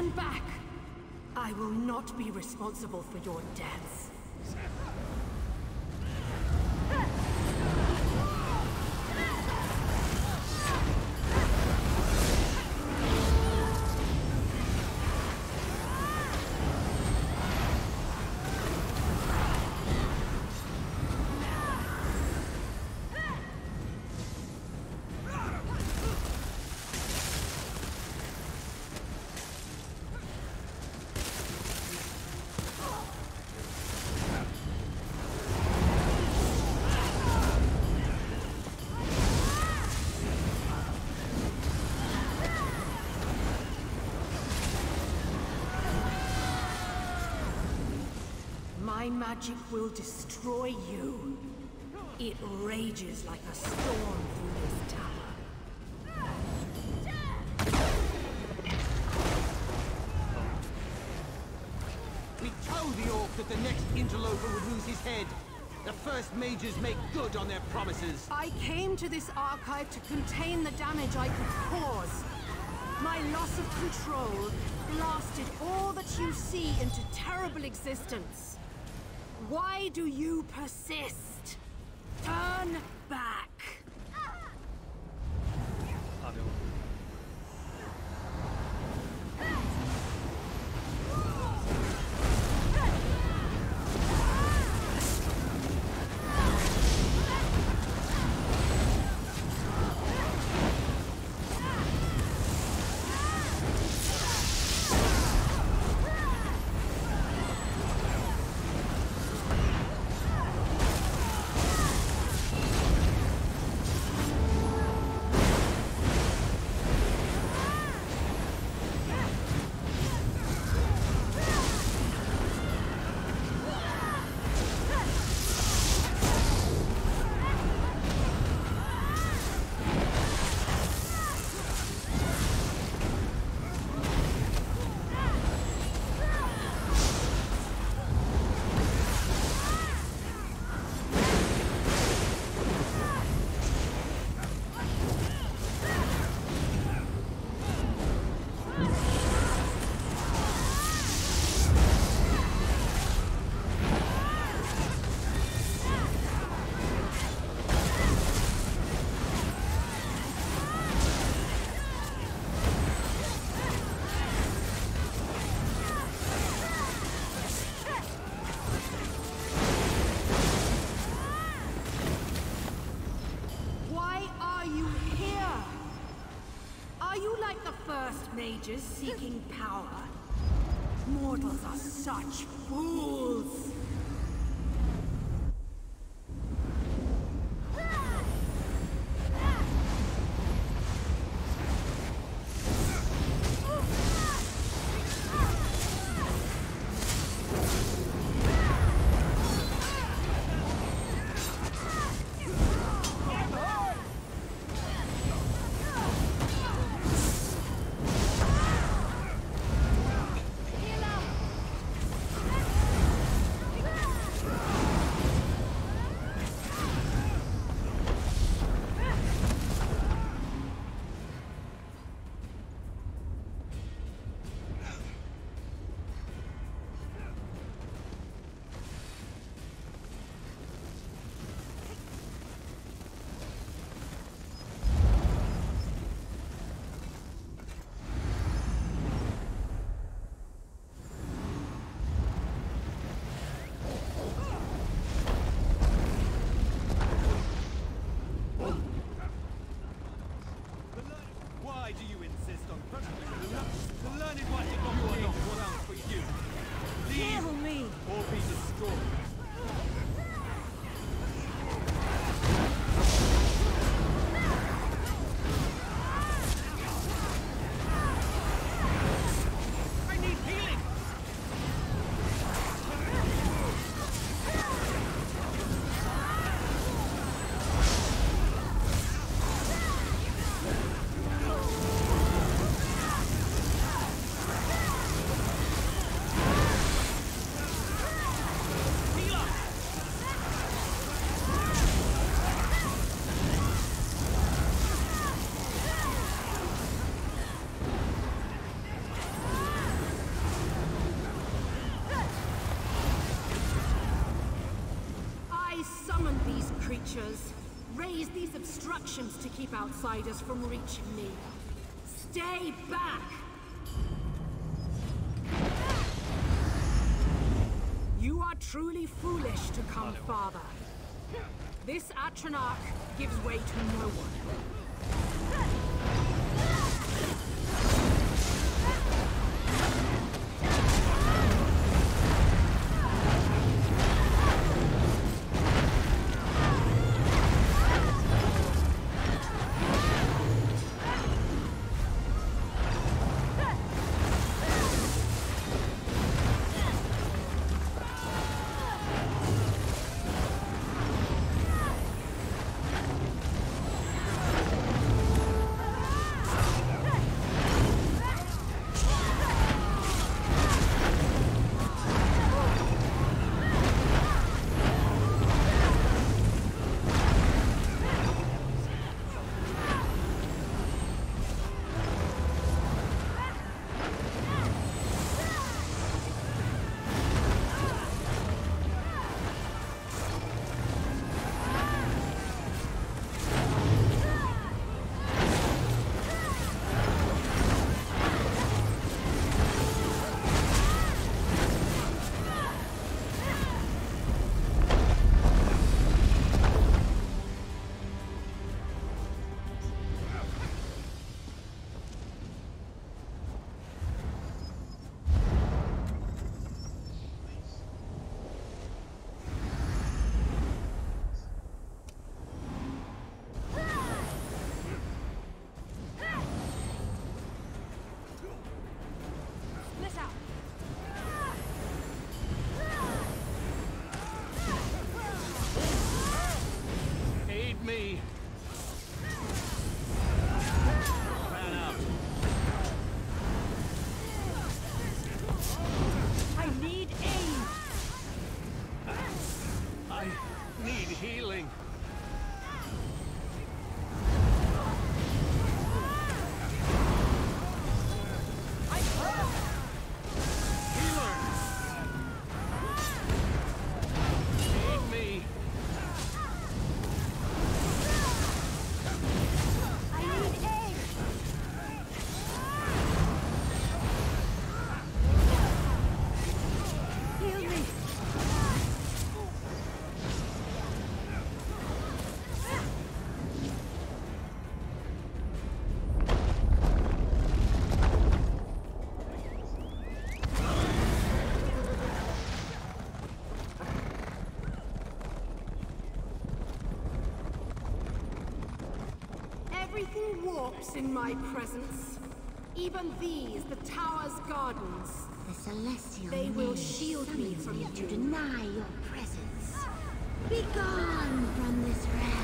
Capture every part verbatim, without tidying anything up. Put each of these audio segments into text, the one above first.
Turn back! I will not be responsible for your deaths. My magic will destroy you. It rages like a storm through this tower. We told the orc that the next interloper would lose his head. The first mages make good on their promises. I came to this archive to contain the damage I could cause. My loss of control blasted all that you see into terrible existence. Why do you persist? Turn back! Mages seeking power. Mortals are such fools. creatures raise these obstructions to keep outsiders from reaching me. Stay back! You are truly foolish to come farther. This Atronach gives way to no one. Everything warps in my presence. Even these, the tower's gardens. The celestial They will maid shield me summons from me you. to deny your presence. Be gone from this realm.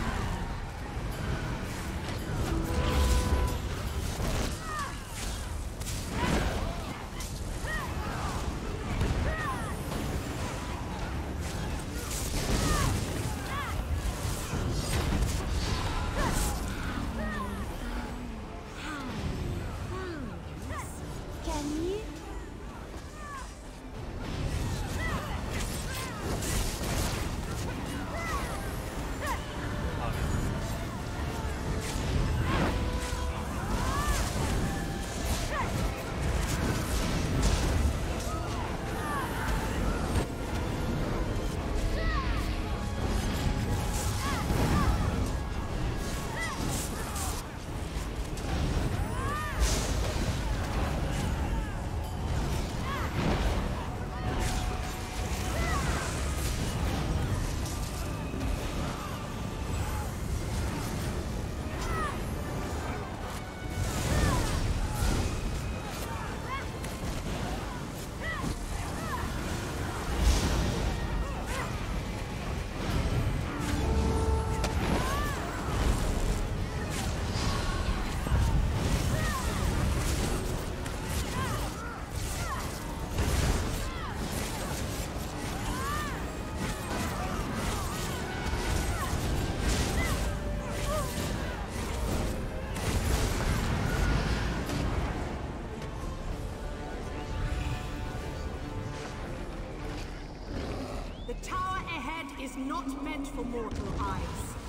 The tower ahead is not meant for mortal eyes.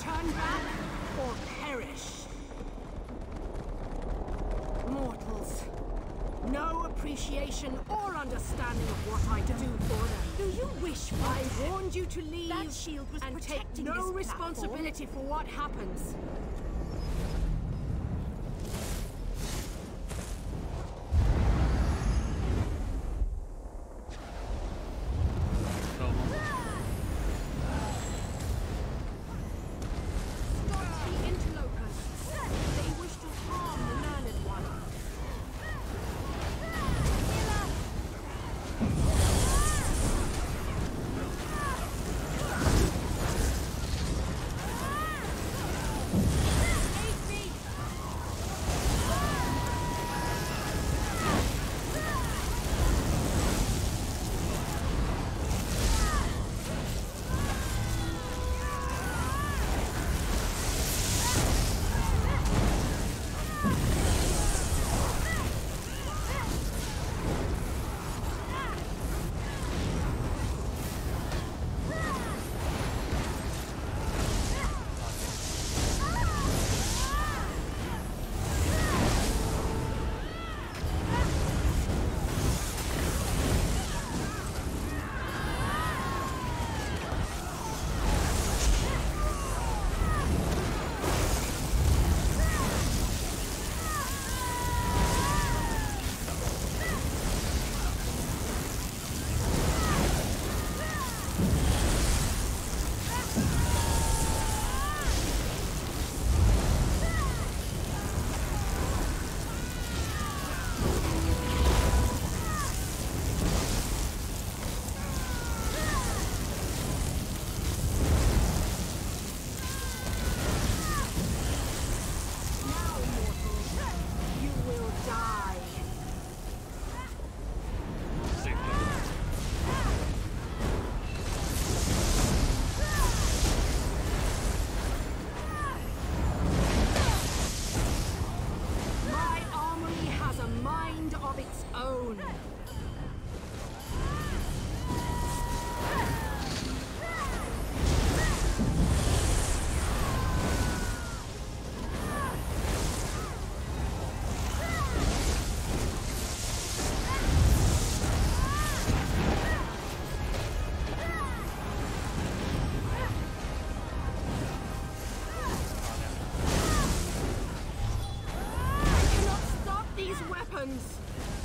Turn back or perish. Mortals. No appreciation or understanding of what I do for them. Do you wish I warned you to leave That shield was and take protecting no this responsibility for what happens? Stop the interlopers. They wish to harm the learned one. Weapons!